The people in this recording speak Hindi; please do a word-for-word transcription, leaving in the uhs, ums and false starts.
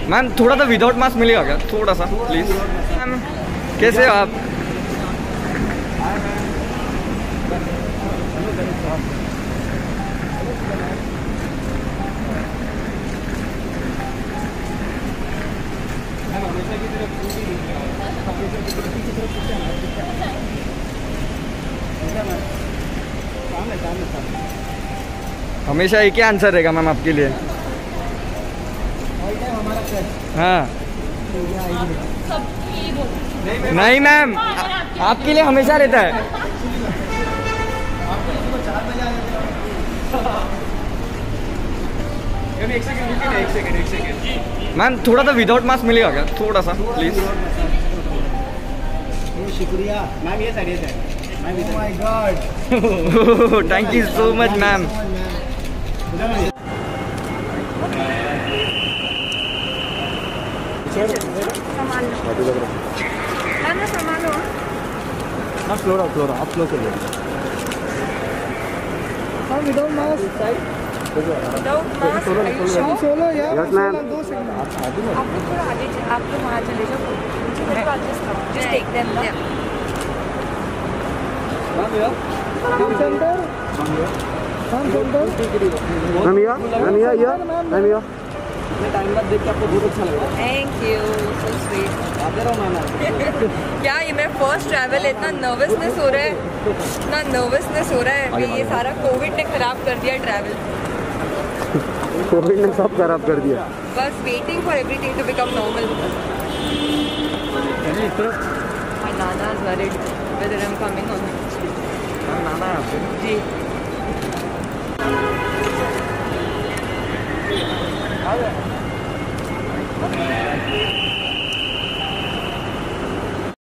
मैम थोड़ा सा विदाउट मास्क मिलेगा क्या, थोड़ा सा प्लीज। मैम कैसे हो आप? हमेशा एक ही आंसर रहेगा मैम आपके लिए। हाँ नहीं मैम, आपके लिए हमेशा रहता है। एक सेकंड एक सेकंड एक सेकंड मैम थोड़ा सा विदाउट मास्क मिलेगा क्या, थोड़ा सा प्लीज। शुक्रिया मैम, ये साइड है। Oh my god, thank you so much ma'am. सामान लो ना, सामान लो ना। फ्लोर आप फ्लोर आप फ्लोर चलिए। हाँ without mask without mask solo यार। Yes ma'am. आप लोग थोड़ा आगे, आप लोग वहाँ चले जाओ। जस्ट टेक देम ना। Ma'am centre ma'am centre ma'am या मैम या या मैम या टाइम बाद देख के आपको बहुत अच्छा लगा। Thank you, so sweet. आते रहो मैम। क्या ये मेरा फर्स्ट ट्रैवल है, इतना नर्वसनेस हो रहा है, इतना नर्वसनेस हो रहा है। ये सारा कोविड ने खराब कर दिया ट्रैवल। कोविड ने सब खराब कर दिया। बस waiting for everything to become normal. My Nana is worried whether I'm coming or not. नाना है आपके? जी। आ गए।